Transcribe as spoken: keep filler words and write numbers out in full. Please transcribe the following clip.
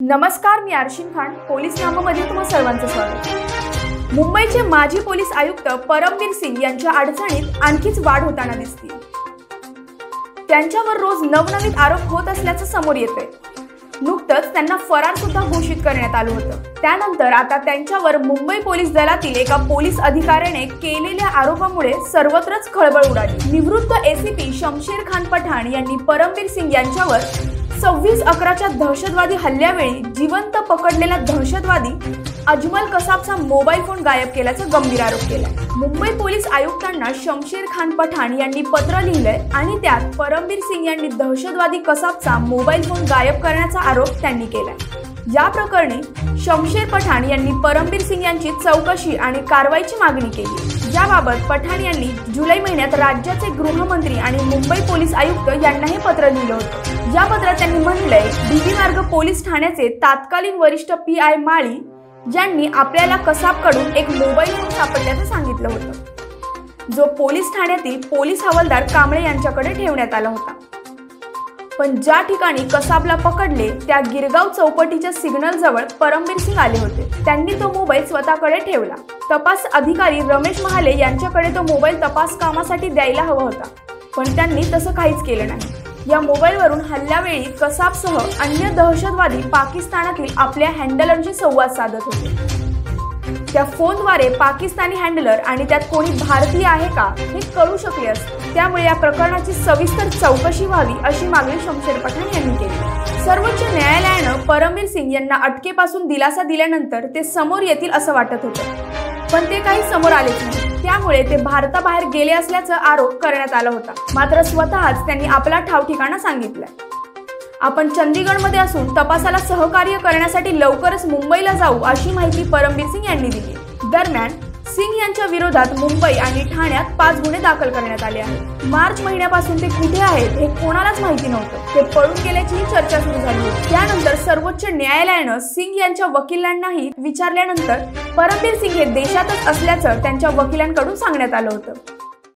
नमस्कार, मी आर्शिन खान, पोलीस नामामध्ये तुम्हा सर्वांचं स्वागत। मुंबईचे माजी पोलीस आयुक्त परमबीर सिंग यांच्या अडचणीत आणखीच वाढ होताना दिसते। त्यांच्यावर रोज नवनवीन आरोप होत असल्याचं समोर येतंय। नुकतंच त्यांना फरार सुद्धा घोषित करण्यात आलं होतं। त्यानंतर आता त्यांच्यावर मुंबई पोलीस दलातील एका पोलीस अधिकाऱ्याने केलेल्या आरोपामुळे सर्वत्रच खळबळ उडाली। निवृत्त एसीपी शमशेर खान पठाण यांनी परमबीर सिंग यांच्यावर सव्वीस अकराच्या दहशतवादी हल्ल्यावेळी जिवंत पकडलेला दहशतवादी अजमल कसाबचा मोबाईल फोन गायब केल्याचा गंभीर आरोप केला। मुंबई पोलीस आयुक्तांना शमशेर खान पठाण यांनी पत्र लिहिलंय आणि त्यात परमबीर सिंग यांनी दहशतवादी कसाबचा मोबाईल फोन गायब करण्याचा आरोप त्यांनी केलाय। या प्रकरणी शमशेर पठाण यांनी परमबीर सिंग यांची चौकशी आणि कारवाईची मागणी केली। याबाबत पठाण यांनी जुलै महिन्यात राज्याचे गृहमंत्री आणि मुंबई पोलीस आयुक्त यांना हे पत्र लिहिलं होतं। या पत्रात त्यांनी म्हटलंय, डीबी मार्ग पोलीस ठाण्याचे तत्कालीन वरिष्ठ पी आय माळी यांनी आपल्याला कसाबकडून एक मोबाईल फोन सापडल्याचं सांगितलं होतं, जो पोलीस ठाण्यातील पोलीस हवालदार कांबळे यांच्याकडे ठेवण्यात आला होता। पण ज्या ठिकाणी कसाबला पकडले त्या गिरगाव चौपटीच्या सिग्नल जवळ परमबीर सिंग आले होते। त्यांनी तो मोबाईल स्वतःकडे ठेवला। तपास अधिकारी रमेश महाले यांच्याकडे तो मोबाईल तपास कामासाठी द्यायला हवा होता, पण त्यांनी तसं काहीच केलं नाही। या मोबाईलवरून हल्ल्यावेळी कसाबसह अन्य दहशतवादी पाकिस्तानातील आपल्या हँडलरशी संवाद साधत होते। त्या फोनद्वारे पाकिस्तानी हँडलर आणि त्यात कोणी भारतीय आहे का हे कळू शकले असते। त्यामुळे या प्रकरणाची सविस्तर चौकशी व्हावी अशी मागणी शमशेर पठाण यांनी केली। सर्वोच्च न्यायालयानं परमबीर सिंग यांना अटकेपासून दिलासा दिल्यानंतर ते समोर येतील असं वाटत होतं, पण ते काही समोर आलेच नाही। त्यामुळे ते भारताबाहेर गेले असल्याचा आरोप करण्यात आला होता। मात्र स्वतःच त्यांनी आपला ठाव ठिकाणा सांगितलाय। आपण चंदीगडमध्ये असून तपासाला सहकार्य करण्यासाठी लवकरच मुंबईला जाऊ अशी माहिती परमबीर सिंग यांनी दिली। दरम्यान सिंग यांच्या विरोधात मुंबई आणि ठाण्यात पाच गुन्हे दाखल करण्यात आले आहेत। मार्च महिन्यापासून ते कुठे आहेत हे कोणालाच माहिती नव्हतं। ते पळून गेल्याची चर्चा सुरू झाली होती। त्यानंतर सर्वोच्च न्यायालयानं सिंग यांच्या वकिलांनाही विचारल्यानंतर परमबीर सिंग हे देशातच असल्याचं त्यांच्या वकिलांकडून सांगण्यात आलं होतं।